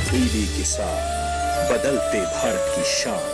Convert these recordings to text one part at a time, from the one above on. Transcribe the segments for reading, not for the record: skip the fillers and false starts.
TV के साथ बदलते भारत की शान।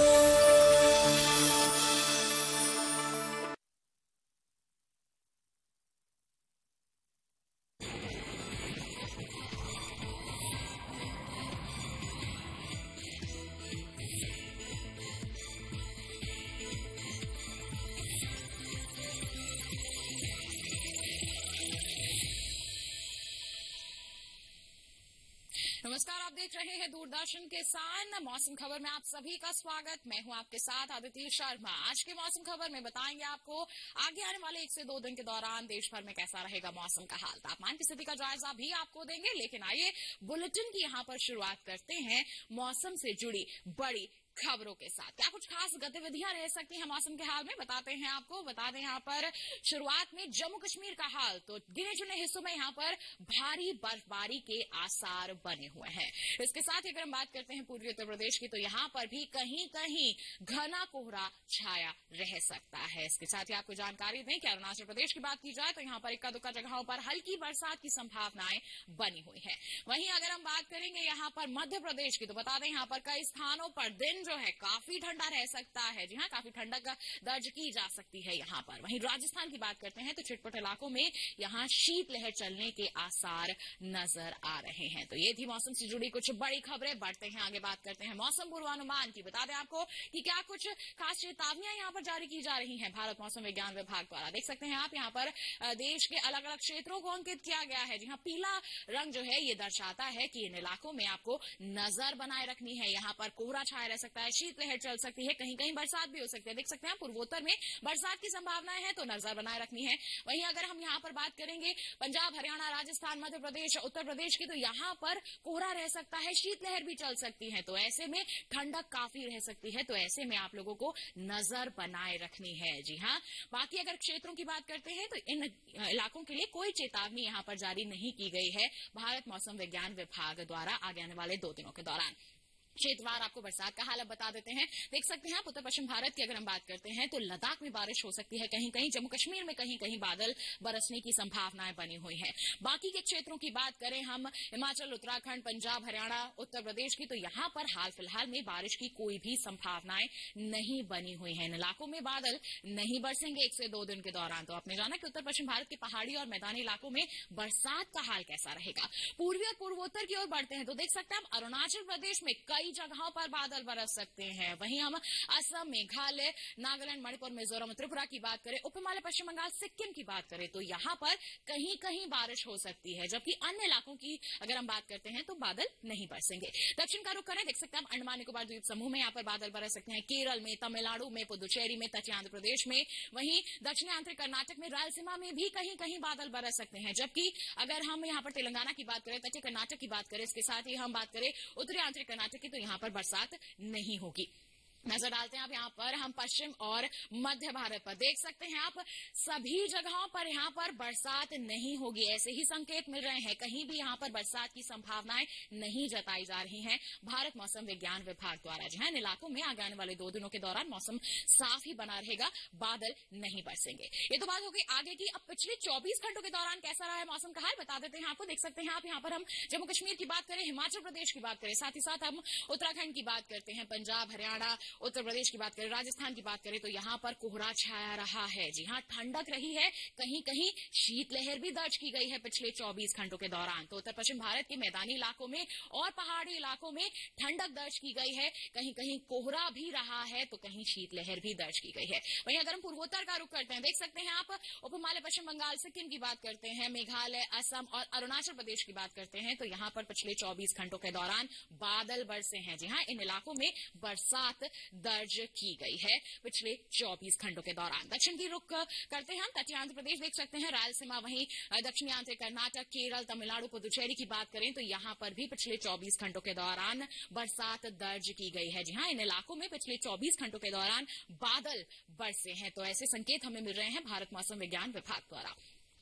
नमस्कार, आप देख रहे हैं दूरदर्शन किसान मौसम खबर में आप सभी का स्वागत। मैं हूं आपके साथ आदित्य शर्मा। आज के मौसम खबर में बताएंगे आपको आगे आने वाले 1 से 2 दिन के दौरान देश भर में कैसा रहेगा मौसम का हाल। तापमान की स्थिति का जायजा भी आपको देंगे, लेकिन आइए बुलेटिन की यहां पर शुरुआत करते हैं मौसम से जुड़ी बड़ी खबरों के साथ। क्या कुछ खास गतिविधियां रह सकती हैं मौसम के हाल में, बताते हैं आपको। बता दें यहां पर शुरुआत में जम्मू कश्मीर का हाल, तो गिने चुने हिस्सों में यहां पर भारी बर्फबारी के आसार बने हुए हैं। इसके साथ ही अगर हम बात करते हैं पूर्वी उत्तर प्रदेश की, तो यहां पर भी कहीं कहीं घना कोहरा छाया रह सकता है। इसके साथ ही आपको जानकारी दें कि अरुणाचल प्रदेश की बात की जाए तो यहां पर इक्का दुक्का जगहों पर हल्की बरसात की संभावनाएं बनी हुई है। वहीं अगर हम बात करेंगे यहां पर मध्य प्रदेश की, तो बता दें यहां पर कई स्थानों पर दिन जो है काफी ठंडा रह सकता है। जी हां, काफी ठंडक दर्ज की जा सकती है यहां पर। वहीं राजस्थान की बात करते हैं तो छिटपुट इलाकों में यहां शीतलहर चलने के आसार नजर आ रहे हैं। तो ये थी मौसम से जुड़ी कुछ बड़ी खबरें। बढ़ते हैं आगे, बात करते हैं मौसम पूर्वानुमान की। बता दें आपको कि क्या कुछ खास चेतावनियां यहां पर जारी की जा रही हैं भारत मौसम विज्ञान विभाग द्वारा। देख सकते हैं आप यहां पर देश के अलग अलग क्षेत्रों को अंकित किया गया है। जी हां, पीला रंग जो है ये दर्शाता है कि इन इलाकों में आपको नजर बनाए रखनी है। यहां पर कोहरा छाया रह सकता है, शीतलहर चल सकती है, कहीं कहीं बरसात भी हो सकती है। देख सकते हैं पूर्वोत्तर में बरसात की संभावनाएं हैं, तो नजर बनाए रखनी है। वहीं अगर हम यहां पर बात करेंगे पंजाब, हरियाणा, राजस्थान, मध्य प्रदेश, उत्तर प्रदेश की, तो यहां पर कोहरा रह सकता है, शीतलहर भी चल सकती है। तो ऐसे में ठंडक काफी रह सकती है, तो ऐसे में आप लोगों को नजर बनाए रखनी है। जी हां, बाकी अगर क्षेत्रों की बात करते हैं तो इन इलाकों के लिए कोई चेतावनी यहां पर जारी नहीं की गई है भारत मौसम विज्ञान विभाग द्वारा आगे आने वाले 2 दिनों के दौरान। क्षेत्रवार आपको बरसात का हाल अब बता देते हैं। देख सकते हैं आप उत्तर पश्चिम भारत की अगर हम बात करते हैं तो लद्दाख में बारिश हो सकती है, कहीं कहीं जम्मू कश्मीर में कहीं कहीं बादल बरसने की संभावनाएं बनी हुई है। बाकी के क्षेत्रों की बात करें हम, हिमाचल, उत्तराखंड, पंजाब, हरियाणा, उत्तर प्रदेश की, तो यहां पर हाल फिलहाल में बारिश की कोई भी संभावनाएं नहीं बनी हुई है। इन इलाकों में बादल नहीं बरसेंगे 1 से 2 दिन के दौरान। तो आपने जाना कि उत्तर पश्चिम भारत के पहाड़ी और मैदानी इलाकों में बरसात का हाल कैसा रहेगा। पूर्वी और पूर्वोत्तर की ओर बढ़ते हैं तो देख सकते हैं आप अरुणाचल प्रदेश में कई जगहों पर बादल बरस सकते हैं। वहीं हम असम, मेघालय, नागालैंड, मणिपुर, मिजोरम, त्रिपुरा की बात करें, उप हिमालय, पश्चिम बंगाल, सिक्किम की बात करें तो यहां पर कहीं कहीं बारिश हो सकती है। जबकि अन्य इलाकों की अगर हम बात करते हैं तो बादल नहीं बरसेंगे। दक्षिण का रुख करें, देख सकते हैं हम अंडमान निकोबार द्वीप समूह में यहां पर बादल बरस सकते हैं, केरल में, तमिलनाडु में, पुदुचेरी में, तटीय आंध्र प्रदेश में। वहीं दक्षिणी आंतरिक कर्नाटक में, रायलसीमा में भी कहीं कहीं बादल बरस सकते हैं। जबकि अगर हम यहां पर तेलंगाना की बात करें, तटीय कर्नाटक की बात करें, इसके साथ ही हम बात करें उत्तरी आंतरिक कर्नाटक की, तो यहां पर बरसात नहीं होगी। नजर डालते हैं आप यहां पर हम पश्चिम और मध्य भारत पर। देख सकते हैं आप सभी जगहों पर यहां पर बरसात नहीं होगी, ऐसे ही संकेत मिल रहे हैं। कहीं भी यहां पर बरसात की संभावनाएं नहीं जताई जा रही हैं भारत मौसम विज्ञान विभाग द्वारा। जहां इन इलाकों में आगे आने वाले 2 दिनों के दौरान मौसम साफ ही बना रहेगा, बादल नहीं बरसेंगे। ये तो बात हो गई आगे की। अब पिछले 24 घंटों के दौरान कैसा रहा है मौसम का हाल बता देते हैं आपको। देख सकते हैं आप यहां पर हम जम्मू कश्मीर की बात करें, हिमाचल प्रदेश की बात करें, साथ ही साथ हम उत्तराखंड की बात करते हैं, पंजाब, हरियाणा, उत्तर प्रदेश की बात करें, राजस्थान की बात करें, तो यहां पर कोहरा छाया रहा है। जी हां, ठंडक रही है, कहीं कहीं शीतलहर भी दर्ज की गई है पिछले 24 घंटों के दौरान। तो उत्तर पश्चिम भारत के मैदानी इलाकों में और पहाड़ी इलाकों में ठंडक दर्ज की गई है, कहीं कहीं कोहरा भी रहा है, तो कहीं शीतलहर भी दर्ज की गई है। वहीं अगर हम पूर्वोत्तर का रुख करते हैं, देख सकते हैं आप उप हिमालय, पश्चिम बंगाल, सिक्किम की बात करते हैं, मेघालय, असम और अरुणाचल प्रदेश की बात करते हैं, तो यहां पर पिछले 24 घंटों के दौरान बादल बरसे हैं। जी हां, इन इलाकों में बरसात दर्ज की गई है पिछले 24 घंटों के दौरान। दक्षिण की रुख करते हैं हम, तटीय आंध्र प्रदेश देख सकते हैं, रायलसीमा, वहीं दक्षिणी आंतरिक कर्नाटक, केरल, तमिलनाडु, पुदुचेरी की बात करें तो यहां पर भी पिछले 24 घंटों के दौरान बरसात दर्ज की गई है। जी हां, इन इलाकों में पिछले 24 घंटों के दौरान बादल बरसे हैं। तो ऐसे संकेत हमें मिल रहे हैं भारत मौसम विज्ञान विभाग द्वारा।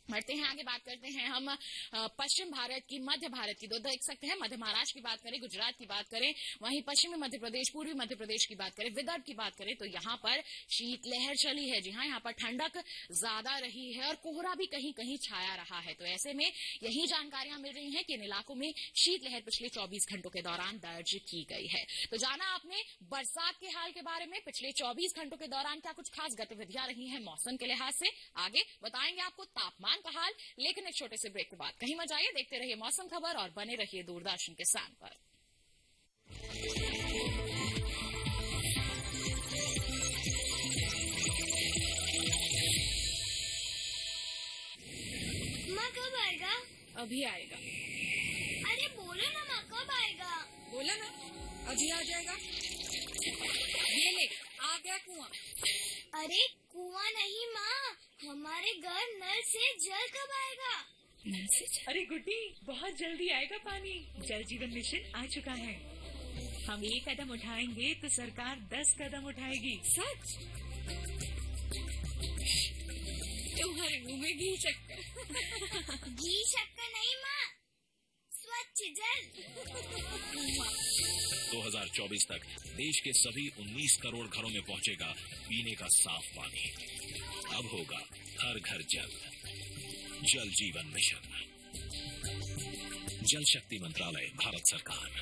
बढ़ते हैं आगे, बात करते हैं हम पश्चिम भारत की, मध्य भारत की। तो देख सकते हैं मध्य महाराष्ट्र की बात करें, गुजरात की बात करें, वहीं पश्चिमी मध्य प्रदेश, पूर्वी मध्य प्रदेश की बात करें, विदर्भ की बात करें तो यहाँ पर शीतलहर चली है। जी हाँ, यहाँ पर ठंडक ज्यादा रही है और कोहरा भी कहीं कहीं छाया रहा है। तो ऐसे में यही जानकारियां मिल रही हैं कि इन इलाकों में शीतलहर पिछले 24 घंटों के दौरान दर्ज की गई है। तो जाना आपने बरसात के हाल के बारे में, पिछले 24 घंटों के दौरान क्या कुछ खास गतिविधियां रही हैं मौसम के लिहाज से। आगे बताएंगे आपको तापमान का हाल, लेकिन एक छोटे से ब्रेक के बाद कहीं मत जाइए, देखते रहिए मौसम खबर और बने रहिए दूरदर्शन किसान पर। माँ कब आएगा? अभी आएगा। अरे बोलो ना माँ, कब आएगा? बोला ना, अभी आ जाएगा। ये ले, आ गया कुआं। अरे कुआं नहीं माँ, हमारे घर नल से जल कब आएगा? नल से जल? अरे गुड्डी, बहुत जल्दी आएगा पानी। जल जीवन मिशन आ चुका है। हम 1 कदम उठाएंगे तो सरकार 10 कदम उठाएगी। सच? तुम्हारे मुंह में घी शक्कर। घी शक्कर नहीं माँ, स्वच्छ जल। 2024 तक देश के सभी 19 करोड़ घरों में पहुंचेगा पीने का साफ पानी। अब होगा हर घर जल। जल जीवन मिशन, जल शक्ति मंत्रालय, भारत सरकार।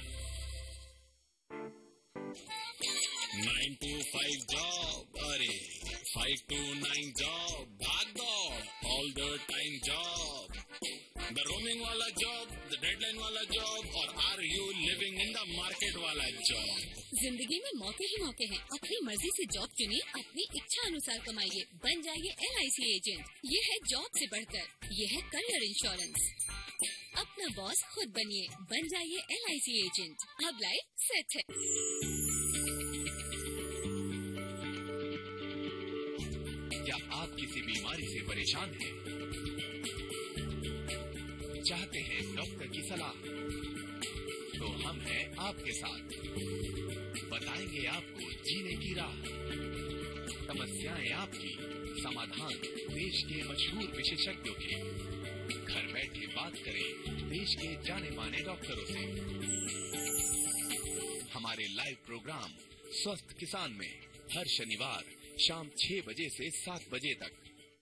9 to 5 जॉब, अरे 5 to 9 जॉब, भाग दौड़ all the time job, the roaming वाला जॉब, द डेडलाइन वाला जॉब, और are you living in the market वाला जॉब। जिंदगी में मौके ही मौके हैं। अपनी मर्जी से जॉब चुनिए, अपनी इच्छा अनुसार कमाइए, बन जाइए LIC एजेंट। ये है जॉब से बढ़कर, ये है करियर इंश्योरेंस। अपना बॉस खुद बनिए, बन जाइए LIC एजेंट। अब लाइफ सेट है। क्या आप किसी बीमारी से परेशान हैं? चाहते हैं डॉक्टर की सलाह? तो हम हैं आपके साथ, बताएंगे आपको जीने की राह। समस्याएं आपकी, समाधान देश के मशहूर विशेषज्ञों के। घर बैठे बात करें देश के जाने माने डॉक्टरों से। हमारे लाइव प्रोग्राम स्वस्थ किसान में हर शनिवार शाम 6 बजे से 7 बजे तक।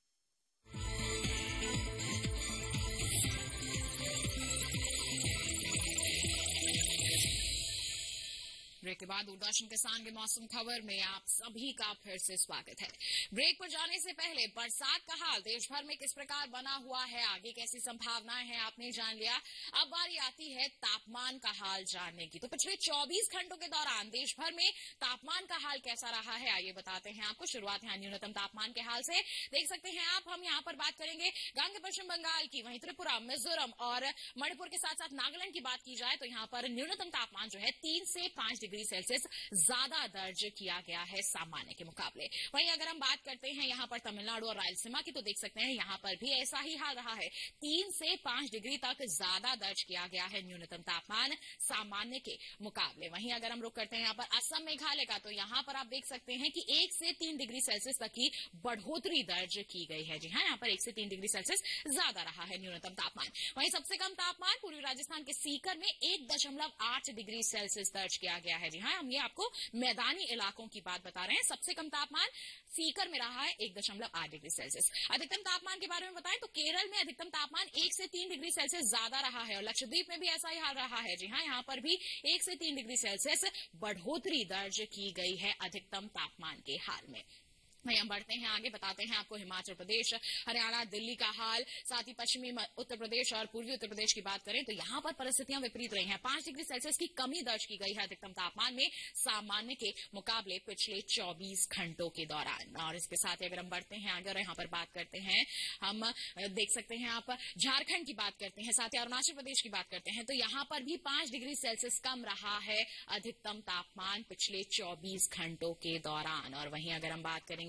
ब्रेक के बाद दूरदर्शन किसान के मौसम खबर में आप सभी का फिर से स्वागत है। ब्रेक पर जाने से पहले बरसात का हाल देश भर में किस प्रकार बना हुआ है, आगे कैसी संभावनाएं हैं, आपने जान लिया। अब बारी आती है तापमान का हाल जानने की। तो पिछले 24 घंटों के दौरान देश भर में तापमान का हाल कैसा रहा है, आइए बताते हैं आपको। शुरुआत है न्यूनतम तापमान के हाल से। देख सकते हैं आप, हम यहाँ पर बात करेंगे गंगा पश्चिम बंगाल की, वहीं त्रिपुरा, मिजोरम और मणिपुर के साथ साथ नागालैंड की बात की जाए तो यहाँ पर न्यूनतम तापमान जो है 3 से 5 डिग्री सेल्सियस ज्यादा दर्ज किया गया है सामान्य के मुकाबले। वहीं अगर हम बात करते हैं यहाँ पर तमिलनाडु और रायलसीमा की, तो देख सकते हैं यहाँ पर भी ऐसा ही हाल रहा है। 3 से 5 डिग्री तक ज्यादा दर्ज किया गया है न्यूनतम तापमान सामान्य के मुकाबले। वहीं अगर हम रुक करते हैं यहाँ पर असम मेघालय का, तो यहाँ पर आप देख सकते हैं कि 1 से 3 डिग्री सेल्सियस तक की बढ़ोतरी दर्ज की गई है। जी हाँ, यहाँ पर 1 से 3 डिग्री सेल्सियस ज्यादा रहा है न्यूनतम तापमान। वहीं सबसे कम तापमान पूर्वी राजस्थान के सीकर में 1.8 डिग्री सेल्सियस दर्ज किया गया है। जी हाँ, हम ये आपको मैदानी इलाकों की बात बता रहे हैं। सबसे कम तापमान सीकर में रहा है 1.8 डिग्री सेल्सियस। अधिकतम तापमान के बारे में बताएं तो केरल में अधिकतम तापमान 1 से 3 डिग्री सेल्सियस ज्यादा रहा है और लक्षद्वीप में भी ऐसा ही हाल रहा है। जी हाँ, यहाँ पर भी 1 से 3 डिग्री सेल्सियस बढ़ोतरी दर्ज की गई है अधिकतम तापमान के हाल में। वहीं हम बढ़ते हैं आगे, बताते हैं आपको हिमाचल प्रदेश, हरियाणा, दिल्ली का हाल, साथ ही पश्चिमी उत्तर प्रदेश और पूर्वी उत्तर प्रदेश की बात करें तो यहाँ पर परिस्थितियां विपरीत रही हैं। 5 डिग्री सेल्सियस की कमी दर्ज की गई है अधिकतम तापमान में सामान्य के मुकाबले पिछले 24 घंटों के दौरान। और इसके साथ ही अगर हम बढ़ते हैं आगे और यहाँ पर बात करते हैं, हम देख सकते हैं आप झारखंड की बात करते हैं, साथ ही अरुणाचल प्रदेश की बात करते हैं तो यहाँ पर भी 5 डिग्री सेल्सियस कम रहा है अधिकतम तापमान पिछले 24 घंटों के दौरान। और वहीं अगर हम बात करेंगे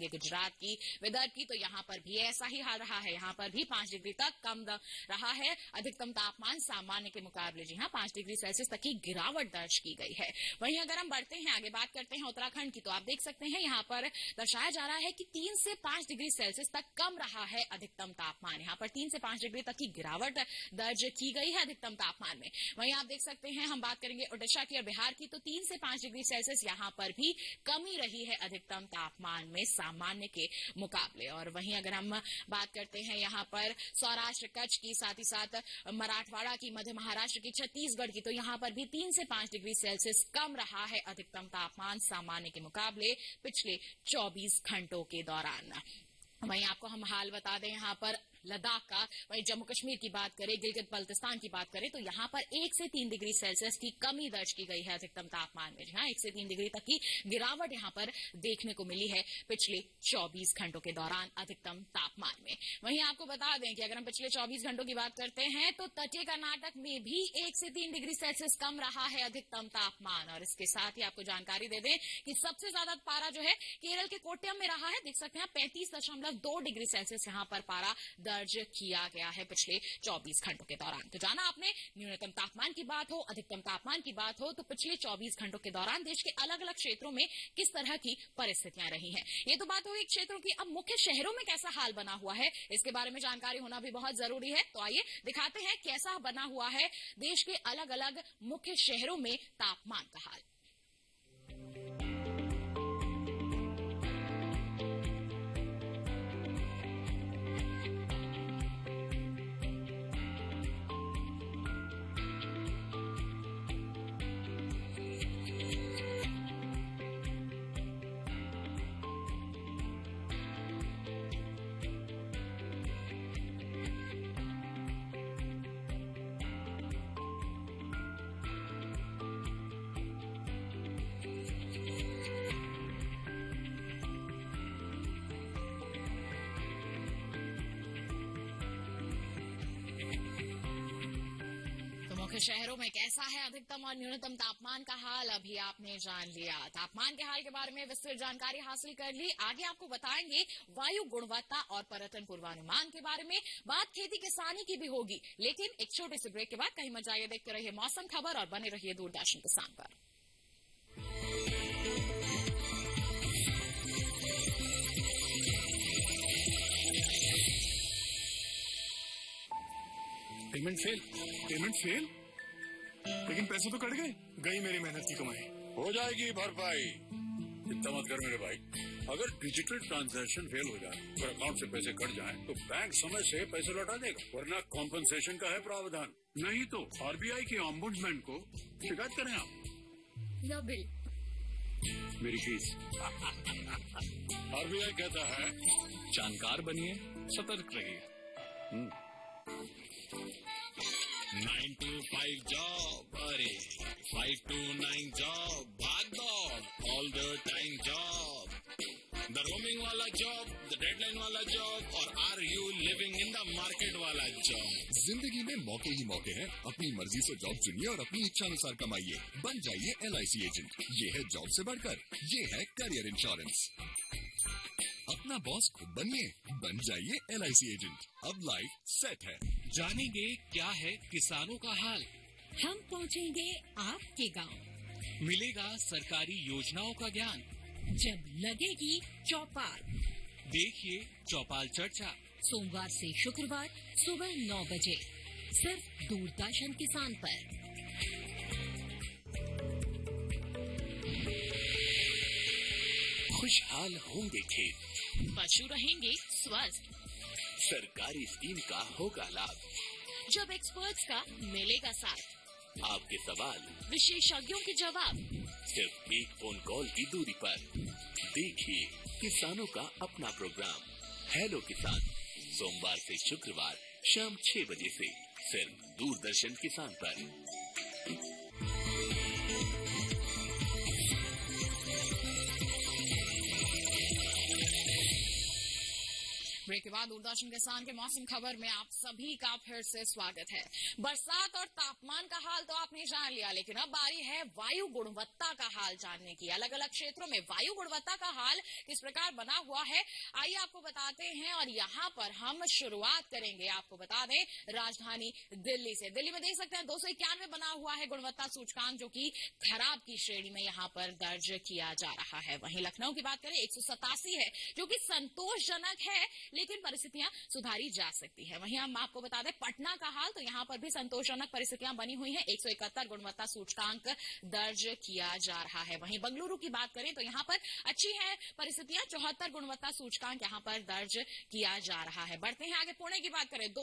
करेंगे गुजरात की, विदर्भ की, तो यहाँ पर भी ऐसा ही हाल रहा है। यहाँ पर भी 5 डिग्री तक कम रहा है अधिकतम तापमान सामान्य के मुकाबले। जी हाँ, 5 डिग्री सेल्सियस तक की गिरावट दर्ज की गई है। वहीं अगर हम बढ़ते हैं, आगे बात करते हैं उत्तराखंड की, तो आप देख सकते हैं यहाँ पर दर्शाया जा रहा है कि 3 से 5 डिग्री सेल्सियस तक कम रहा है अधिकतम तापमान। यहाँ पर 3 से 5 डिग्री तक की गिरावट दर्ज की गई है अधिकतम तापमान में। वहीं आप देख सकते हैं, हम बात करेंगे उड़ीसा की और बिहार की, तो 3 से 5 डिग्री सेल्सियस यहाँ पर भी कमी रही है अधिकतम तापमान में सामान्य के मुकाबले। और वहीं अगर हम बात करते हैं यहाँ पर सौराष्ट्र कच्छ की, साथ ही साथ मराठवाड़ा की, मध्य महाराष्ट्र की, छत्तीसगढ़ की, तो यहाँ पर भी 3 से 5 डिग्री सेल्सियस कम रहा है अधिकतम तापमान सामान्य के मुकाबले पिछले 24 घंटों के दौरान। वहीं आपको हम हाल बता दें यहाँ पर लद्दाख का। वहीं जम्मू कश्मीर की बात करें, गिलगित बल्तिस्तान की बात करें, तो यहाँ पर 1 से 3 डिग्री सेल्सियस की कमी दर्ज की गई है अधिकतम तापमान में। हाँ, 1 से 3 डिग्री तक की गिरावट यहाँ पर देखने को मिली है पिछले 24 घंटों के दौरान अधिकतम तापमान में। वहीं आपको बता दें कि अगर हम पिछले 24 घंटों की बात करते हैं, तो तटीय कर्नाटक में भी 1 से 3 डिग्री सेल्सियस कम रहा है अधिकतम तापमान। और इसके साथ ही आपको जानकारी दे दें कि सबसे ज्यादा पारा जो है केरल के कोट्टयम में रहा है। देख सकते हैं 35.2 डिग्री सेल्सियस यहाँ पर पारा दर्ज किया गया है पिछले 24 घंटों के दौरान। तो जाना आपने, न्यूनतम तापमान की बात हो, अधिकतम तापमान की बात हो, तो पिछले 24 घंटों के दौरान देश के अलग अलग क्षेत्रों में किस तरह की परिस्थितियां रही हैं। ये तो बात हुई क्षेत्रों की। अब मुख्य शहरों में कैसा हाल बना हुआ है, इसके बारे में जानकारी होना भी बहुत जरूरी है। तो आइए दिखाते हैं कैसा बना हुआ है देश के अलग अलग मुख्य शहरों में तापमान का हाल। शहरों में कैसा है अधिकतम और न्यूनतम तापमान का हाल, अभी आपने जान लिया। तापमान के हाल के बारे में विस्तृत जानकारी हासिल कर ली। आगे आपको बताएंगे वायु गुणवत्ता और पर्यटन पूर्वानुमान के बारे में। बात खेती किसानी की भी होगी, लेकिन एक छोटे से ब्रेक के बाद कहीं मत जाइए, देखते रहिए मौसम खबर और बने रहिए दूरदर्शन किसान पर। Payment fail? लेकिन पैसे तो कट गई मेरी मेहनत की कमाई। हो जाएगी भरपाई, चिंता मत कर मेरे भाई। अगर डिजिटल ट्रांजैक्शन फेल हो जाए और अकाउंट से पैसे कट जाएं, तो बैंक समय से पैसे लौटा देगा, वरना कॉम्पनसेशन का है प्रावधान। नहीं तो आरबीआई के ऑम्बुड्समैन को शिकायत करें आप। लो बिल, मेरी फीस। आरबीआई कहता है जानकार बनिए, सतर्क रहिए। 9 to 5 जॉब, अरे 5 to 9 जॉब, भाग दौड़ all the time job, the roaming वाला जॉब, द डेडलाइन वाला जॉब और are you living in the market वाला जॉब। जिंदगी में मौके ही मौके हैं। अपनी मर्जी से जॉब चुनिए और अपनी इच्छा अनुसार कमाइए। बन जाइए LIC एजेंट। ये है जॉब से बढ़कर, ये है करियर इंश्योरेंस। अपना बॉस खुद बनिए, बन जाइए LIC एजेंट। अब लाइफ सेट है। जानेंगे क्या है किसानों का हाल, हम पहुंचेंगे आपके गांव, मिलेगा सरकारी योजनाओं का ज्ञान, जब लगेगी चौपाल। देखिए चौपाल चर्चा, सोमवार से शुक्रवार सुबह 9 बजे, सिर्फ दूरदर्शन किसान पर। खुशहाल होंगे खेत, पशु रहेंगे स्वस्थ, सरकारी स्कीम का होगा लाभ, जब एक्सपर्ट्स का मिलेगा साथ, आपके सवाल विशेषज्ञों के जवाब, सिर्फ एक फोन कॉल की दूरी पर। देखिए किसानों का अपना प्रोग्राम हेलो किसान, सोमवार से शुक्रवार शाम 6 बजे से सिर्फ दूरदर्शन किसान पर। ब्रेक के बाद दूरदर्शन किसान के मौसम खबर में आप सभी का फिर से स्वागत है। बरसात और तापमान का हाल तो आपने जान लिया, लेकिन अब बारी है वायु गुणवत्ता का हाल जानने की। अलग अलग क्षेत्रों में वायु गुणवत्ता का हाल किस प्रकार बना हुआ है, आइए आपको बताते हैं। और यहाँ पर हम शुरुआत करेंगे, आपको बता दें, राजधानी दिल्ली से। दिल्ली में देख सकते हैं 291 बना हुआ है गुणवत्ता सूचकांक, जो कि खराब की श्रेणी में यहाँ पर दर्ज किया जा रहा है। वहीं लखनऊ की बात करें 187 है, जो कि संतोषजनक है, लेकिन परिस्थितियां सुधारी जा सकती है। वहीं हम आपको बता दें पटना का हाल, तो यहाँ पर भी संतोषजनक परिस्थितियां बनी हुई हैं। 171 गुणवत्ता सूचकांक दर्ज किया जा रहा है। वहीं बेंगलुरु की बात करें तो यहाँ पर अच्छी है परिस्थितियां, 74 गुणवत्ता सूचकांक यहाँ पर दर्ज किया जा रहा है। बढ़ते हैं आगे, पुणे की बात करें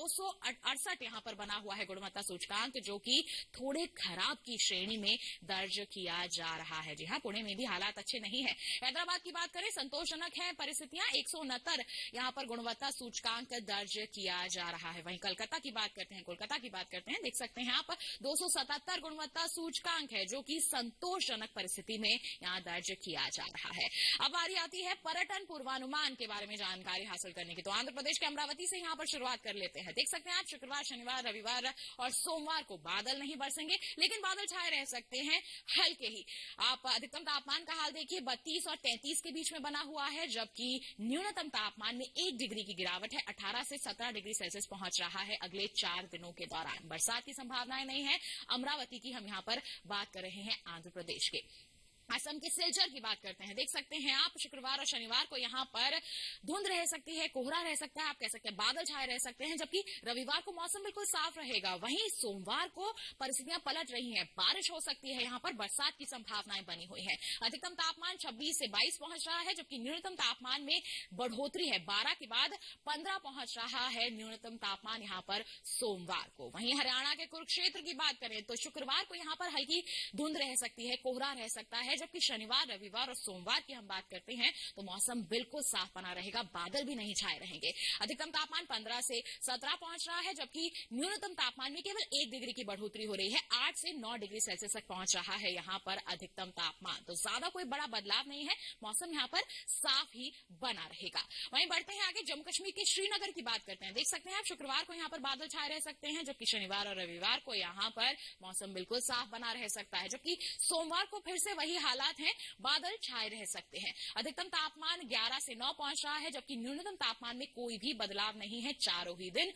268 यहाँ पर बना हुआ है गुणवत्ता सूचकांक, जो कि थोड़े खराब की श्रेणी में दर्ज किया जा रहा है। जी हाँ, पुणे में भी हालात अच्छे नहीं है। हैदराबाद की बात करें संतोषजनक है परिस्थितियां, 169 यहाँ पर गुणवत्ता सूचकांक दर्ज किया जा रहा है। वहीं कोलकाता की बात करते हैं, देख सकते हैं आप 277 गुणवत्ता सूचकांक है, जो कि संतोषजनक परिस्थिति में यहाँ दर्ज किया जा रहा है। अब बारी आती है पर्यटन पूर्वानुमान के बारे में जानकारी हासिल करने की। तो आंध्र प्रदेश के अमरावती से यहाँ पर शुरुआत कर लेते हैं। देख सकते हैं आप शुक्रवार, शनिवार, रविवार और सोमवार को बादल नहीं बरसेंगे, लेकिन बादल छाए रह सकते हैं हल्के ही। आप अधिकतम तापमान का हाल देखिए 32 और 33 के बीच में बना हुआ है, जबकि न्यूनतम तापमान में 1 डिग्री की गिरावट है, 18 से 17 डिग्री सेल्सियस पहुंच रहा है अगले 4 दिनों के दौरान। बरसात की संभावनाएं नहीं है। अमरावती की हम यहाँ पर बात कर रहे हैं आंध्र प्रदेश के। असम के सिलचर की बात करते हैं। देख सकते हैं आप शुक्रवार और शनिवार को यहाँ पर धुंध रह सकती है, कोहरा रह सकता है, आप कह सकते हैं बादल छाए रह सकते हैं, जबकि रविवार को मौसम बिल्कुल साफ रहेगा। वहीं सोमवार को परिस्थितियां पलट रही हैं, बारिश हो सकती है, यहाँ पर बरसात की संभावनाएं बनी हुई है। अधिकतम तापमान 26 से 22 पहुंच रहा है, जबकि न्यूनतम तापमान में बढ़ोतरी है, 12 के बाद 15 पहुंच रहा है न्यूनतम तापमान यहाँ पर सोमवार को। वहीं हरियाणा के कुरुक्षेत्र की बात करें तो शुक्रवार को यहाँ पर हल्की धुंध रह सकती है, कोहरा रह सकता है, जबकि शनिवार, रविवार और सोमवार की हम बात करते हैं तो मौसम बिल्कुल साफ बना रहेगा, बादल भी नहीं छाए रहेंगे। अधिकतम तापमान 15 से 17 पहुंच रहा है, जबकि न्यूनतम तापमान में केवल 1 डिग्री की बढ़ोतरी हो रही है, 8 से 9 डिग्री सेल्सियस तक पहुंच रहा है यहाँ पर अधिकतम तापमान। तो ज्यादा कोई बड़ा बदलाव नहीं है, मौसम यहाँ पर साफ ही बना रहेगा। वहीं बढ़ते हैं आगे, जम्मू कश्मीर के श्रीनगर की बात करते हैं। देख सकते हैं आप शुक्रवार को यहाँ पर बादल छाए रह सकते हैं, जबकि शनिवार और रविवार को यहाँ पर मौसम बिल्कुल साफ बना रह सकता है, जबकि सोमवार को फिर से वही हालात हैं, बादल छाए रह सकते हैं। अधिकतम तापमान 11 से 9 पहुंच रहा है, जबकि न्यूनतम तापमान में कोई भी बदलाव नहीं है। चारों ही दिन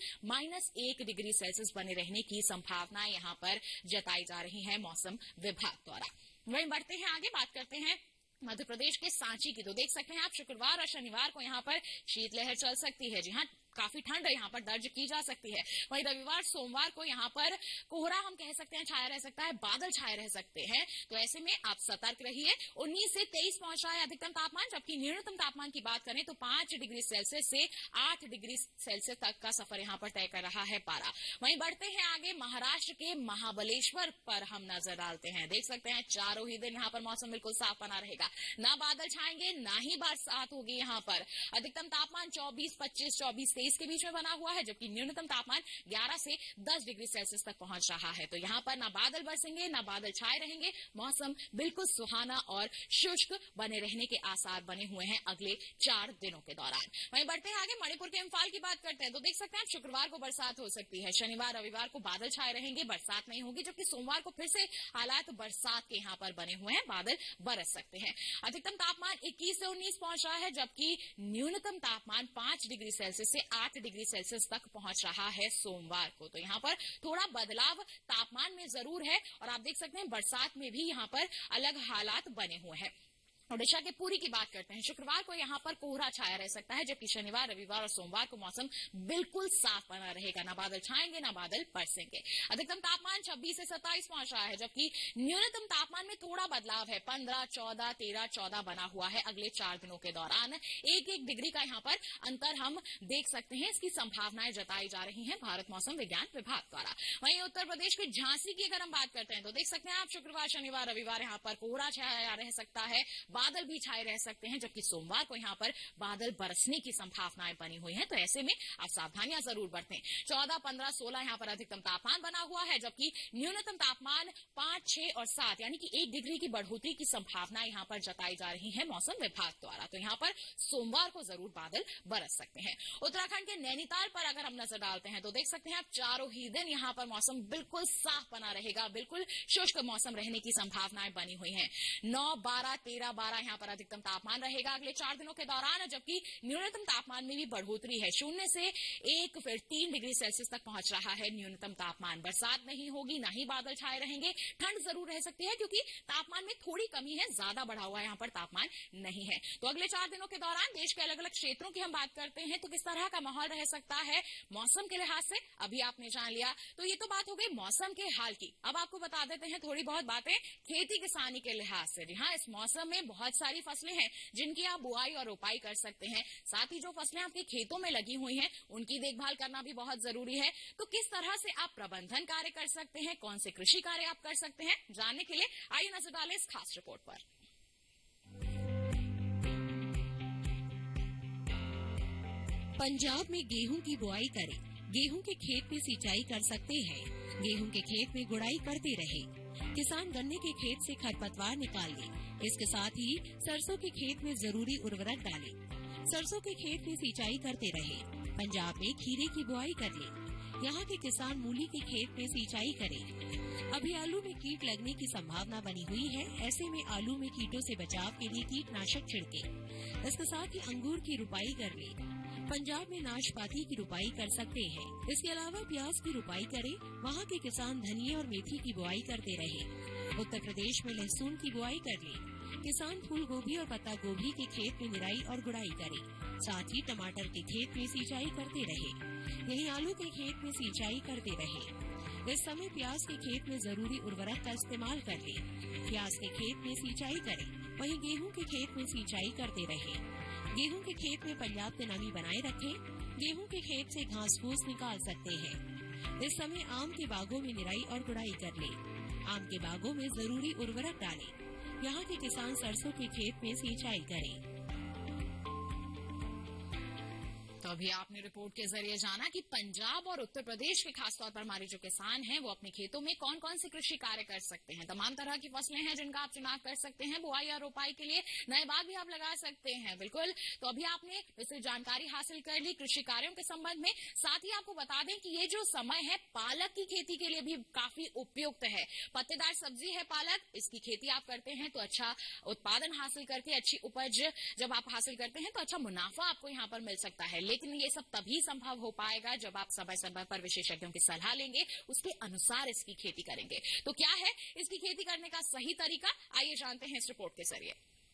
-1 डिग्री सेल्सियस बने रहने की संभावनाएं यहां पर जताई जा रही है मौसम विभाग द्वारा। वहीं बढ़ते हैं आगे, बात करते हैं मध्य प्रदेश के सांची की। तो देख सकते हैं आप शुक्रवार और शनिवार को यहाँ पर शीतलहर चल सकती है। जी हाँ, काफी ठंड यहाँ पर दर्ज की जा सकती है। वहीं रविवार, सोमवार को यहाँ पर कोहरा हम कह सकते हैं छाया रह सकता है, बादल छाए रह सकते हैं, तो ऐसे में आप सतर्क रहिए। 19 से 23 पहुंच रहा है अधिकतम तापमान, जबकि न्यूनतम तापमान की बात करें तो 5 डिग्री सेल्सियस से 8 डिग्री सेल्सियस तक का सफर यहाँ पर तय कर रहा है पारा। वहीं बढ़ते हैं आगे, महाराष्ट्र के महाबलेश्वर पर हम नजर डालते हैं। देख सकते हैं चारों ही दिन यहाँ पर मौसम बिल्कुल साफ बना रहेगा, ना बादल छाएंगे ना ही बरसात होगी। यहाँ पर अधिकतम तापमान 24, 25, 24, 23 के बीच में बना हुआ है, जबकि न्यूनतम तापमान 11 से 10 डिग्री सेल्सियस तक पहुंच रहा है। तो यहाँ पर ना बादल बरसेंगे ना बादल छाए रहेंगे, मौसम बिल्कुल सुहाना और शुष्क बने रहने के आसार बने हुए हैं अगले 4 दिनों के दौरान। वहीं बढ़ते हैं आगे, मणिपुर के इम्फाल की बात करते हैं। तो देख सकते हैं शुक्रवार को बरसात हो सकती है, शनिवार रविवार को बादल छाए रहेंगे, बरसात नहीं होगी, जबकि सोमवार को फिर से हालात बरसात के यहाँ पर बने हुए हैं, बादल बरस सकते हैं। अधिकतम तापमान 21 से 19 पहुंच रहा है, जबकि न्यूनतम तापमान 5 डिग्री सेल्सियस से 8 डिग्री सेल्सियस तक पहुंच रहा है सोमवार को। तो यहाँ पर थोड़ा बदलाव तापमान में जरूर है, और आप देख सकते हैं बरसात में भी यहाँ पर अलग हालात बने हुए हैं। ओडिशा के पुरी की बात करते हैं। शुक्रवार को यहाँ पर कोहरा छाया रह सकता है, जबकि शनिवार, रविवार और सोमवार को मौसम बिल्कुल साफ बना रहेगा, ना बादल छाएंगे ना बादल बरसेंगे। अधिकतम तापमान 26 से 27 पहुंच रहा है, जबकि न्यूनतम तापमान में थोड़ा बदलाव है, 15, 14, 13, 14 बना हुआ है अगले 4 दिनों के दौरान। 1-1 डिग्री का यहाँ पर अंतर हम देख सकते हैं, इसकी संभावनाएं जताई जा रही है भारत मौसम विज्ञान विभाग द्वारा। वहीं उत्तर प्रदेश के झांसी की अगर हम बात करते हैं तो देख सकते हैं आप शुक्रवार, शनिवार, रविवार यहाँ पर कोहरा छाया रह सकता है, बादल भी छाए रह सकते हैं, जबकि सोमवार को यहाँ पर बादल बरसने की संभावनाएं बनी हुई हैं। तो ऐसे में आप सावधानियां जरूर बरतें। 14, 15, 16 यहाँ पर अधिकतम तापमान बना हुआ है, जबकि न्यूनतम तापमान 5, 6 और 7 यानी कि 1 डिग्री की बढ़ोतरी की संभावना यहाँ पर जताई जा रही है मौसम विभाग द्वारा। तो यहाँ पर सोमवार को जरूर बादल बरस सकते हैं। उत्तराखंड के नैनीताल पर अगर हम नजर डालते हैं तो देख सकते हैं आप चारों ही दिन यहाँ पर मौसम बिल्कुल साफ बना रहेगा, बिल्कुल शुष्क मौसम रहने की संभावनाएं बनी हुई हैं। 9, 12, 13, 12 यहाँ पर अधिकतम तापमान रहेगा अगले 4 दिनों के दौरान, जबकि न्यूनतम तापमान में भी बढ़ोतरी है। 0 से 1 फिर 3 डिग्री सेल्सियस तक पहुंच रहा है न्यूनतम तापमान। बरसात नहीं होगी, ना ही बादल छाए रहेंगे। ठंड जरूर रह सकती है क्योंकि तापमान में थोड़ी कमी है, ज्यादा बढ़ा हुआ यहाँ पर तापमान नहीं है। तो अगले 4 दिनों के दौरान देश के अलग अलग क्षेत्रों की हम बात करते हैं तो किस तरह का माहौल रह सकता है मौसम के लिहाज से, अभी आपने जान लिया। तो ये तो बात हो गई मौसम के हाल की। अब आपको बता देते हैं थोड़ी बहुत बातें खेती किसानी के लिहाज से। जी हाँ, इस मौसम में बहुत सारी फसलें हैं जिनकी आप बुआई और रोपाई कर सकते हैं। साथ ही जो फसलें आपके खेतों में लगी हुई हैं उनकी देखभाल करना भी बहुत जरूरी है। तो किस तरह से आप प्रबंधन कार्य कर सकते हैं, कौन से कृषि कार्य आप कर सकते हैं, जानने के लिए आइए नजर डालें इस खास रिपोर्ट पर। पंजाब में गेहूं की बुआई करें, गेहूं के खेत में सिंचाई कर सकते हैं, गेहूं के खेत में गुड़ाई करते रहे। किसान गन्ने के खेत से खरपतवार निकाल ले। इसके साथ ही सरसों के खेत में जरूरी उर्वरक डालें। सरसों के खेत में सिंचाई करते रहे। पंजाब में खीरे की बुआई कर ले। यहाँ के किसान मूली के खेत में सिंचाई करें। अभी आलू में कीट लगने की संभावना बनी हुई है, ऐसे में आलू में कीटों से बचाव के लिए कीटनाशक छिड़के। इसके साथ ही अंगूर की रुपाई कर ले। पंजाब में नाशपाती की रुपाई कर सकते हैं। इसके अलावा प्याज की रुपाई करें। वहाँ के किसान धनिया और मेथी की बुआई करते रहे। उत्तर प्रदेश में लहसुन की बुआई कर ले। किसान फूल गोभी और पत्ता गोभी के खेत में निराई और गुड़ाई करें। साथ ही टमाटर के खेत में सिंचाई करते रहे। यहीं आलू के खेत में सिंचाई करते रहे। इस समय प्याज के खेत में जरूरी उर्वरक का इस्तेमाल कर ले। प्याज के खेत में सिंचाई करें। वहीं गेहूं के खेत में सिंचाई करते रहे। गेहूं के खेत में पर्याप्त नमी बनाए रखें। गेहूं के खेत से घास फूस निकाल सकते हैं। इस समय आम के बागों में निराई और गुड़ाई कर ले। आम के बागों में जरूरी उर्वरक डालें। यहाँ के किसान सरसों के खेत में सिंचाई करें। तो अभी आपने रिपोर्ट के जरिए जाना कि पंजाब और उत्तर प्रदेश के खासतौर पर हमारे जो किसान हैं वो अपने खेतों में कौन कौन से कृषि कार्य कर सकते हैं। तमाम तरह की फसलें हैं जिनका आप चुनाव कर सकते हैं। बुआई और रोपाई के लिए नए बाग भी आप लगा सकते हैं। बिल्कुल, तो अभी आपने विस्तृत जानकारी हासिल कर ली कृषि कार्यों के संबंध में। साथ ही आपको बता दें कि ये जो समय है पालक की खेती के लिए भी काफी उपयुक्त है। पत्तेदार सब्जी है पालक, इसकी खेती आप करते हैं तो अच्छा उत्पादन हासिल करके अच्छी उपज जब आप हासिल करते हैं तो अच्छा मुनाफा आपको यहाँ पर मिल सकता है। लेकिन ये सब तभी संभव हो पाएगा जब आप समय समय पर विशेषज्ञों की सलाह लेंगे, उसके अनुसार इसकी खेती करेंगे। तो क्या है इसकी खेती करने का सही तरीका, आइए जानते हैं इस रिपोर्ट के जरिए।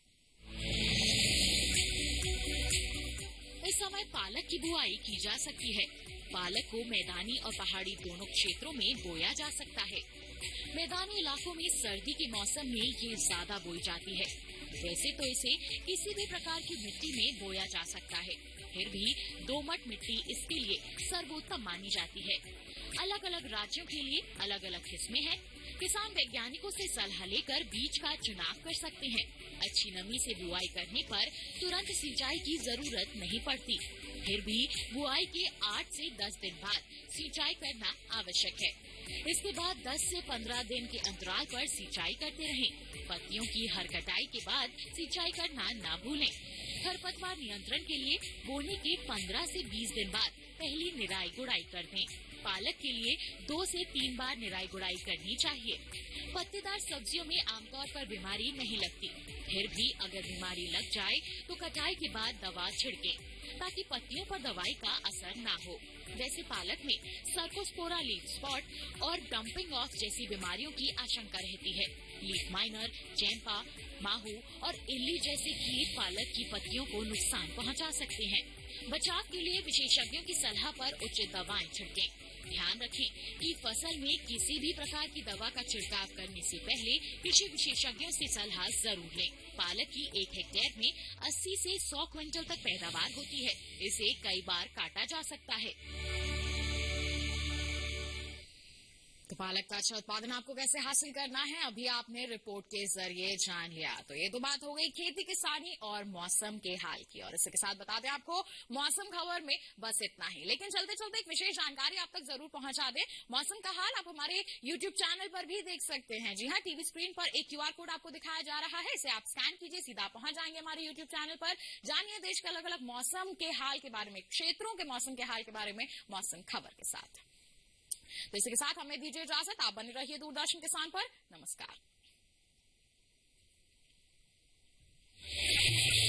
इस समय पालक की बुआई की जा सकती है। पालक को मैदानी और पहाड़ी दोनों क्षेत्रों में बोया जा सकता है। मैदानी इलाकों में सर्दी के मौसम में ये ज्यादा बोई जाती है। वैसे तो इसे किसी भी प्रकार की मिट्टी में बोया जा सकता है, फिर भी दोमट मिट्टी इसके लिए सर्वोत्तम मानी जाती है। अलग अलग राज्यों के लिए अलग अलग किस्में हैं। किसान वैज्ञानिकों से सलाह लेकर बीज का चुनाव कर सकते हैं। अच्छी नमी से बुआई करने पर तुरंत सिंचाई की जरूरत नहीं पड़ती। फिर भी बुआई के 8 से 10 दिन बाद सिंचाई करना आवश्यक है। इसके बाद 10 से 15 दिन के अंतराल पर सिंचाई करते रहें। पत्तियों की हर कटाई के बाद सिंचाई करना न भूलें। खरपतवार नियंत्रण के लिए बोने के 15 से 20 दिन बाद पहली निराई गुड़ाई कर दें। पालक के लिए 2 से 3 बार निराई गुड़ाई करनी चाहिए। पत्तेदार सब्जियों में आमतौर पर बीमारी नहीं लगती, फिर भी अगर बीमारी लग जाए तो कटाई के बाद दवा छिड़कें ताकि पत्तियों पर दवाई का असर न हो। जैसे पालक में सर्कोस्पोरा लीफ स्पॉट और डंपिंग ऑफ जैसी बीमारियों की आशंका रहती है। लीफ माइनर, चैंपा, माहू और इल्ली जैसे कीट पालक की पत्तियों को नुकसान पहुंचा सकते हैं। बचाव के लिए विशेषज्ञों की सलाह पर उचित दवाएं छिड़कें। ध्यान रखें कि फसल में किसी भी प्रकार की दवा का छिड़काव करने से पहले कृषि विशेषज्ञों से सलाह जरूर लें। पालक की 1 हेक्टेयर में 80 से 100 क्विंटल तक पैदावार होती है। इसे कई बार काटा जा सकता है। तो पालक का अच्छा उत्पादन आपको कैसे हासिल करना है, अभी आपने रिपोर्ट के जरिए जान लिया। तो ये तो बात हो गई खेती किसानी और मौसम के हाल की, और इसके साथ बता दें आपको मौसम खबर में बस इतना ही। लेकिन चलते चलते एक विशेष जानकारी आप तक जरूर पहुंचा दें। मौसम का हाल आप हमारे YouTube चैनल पर भी देख सकते हैं। जी हाँ, टीवी स्क्रीन पर एक QR कोड आपको दिखाया जा रहा है, इसे आप स्कैन कीजिए, सीधा पहुंच जाएंगे हमारे YouTube चैनल पर। जानिए देश के अलग अलग मौसम के हाल के बारे में, क्षेत्रों के मौसम के हाल के बारे में मौसम खबर के साथ। तो इसी के साथ हमें दीजिए इजाजत। आप बने रहिए दूरदर्शन किसान पर। नमस्कार।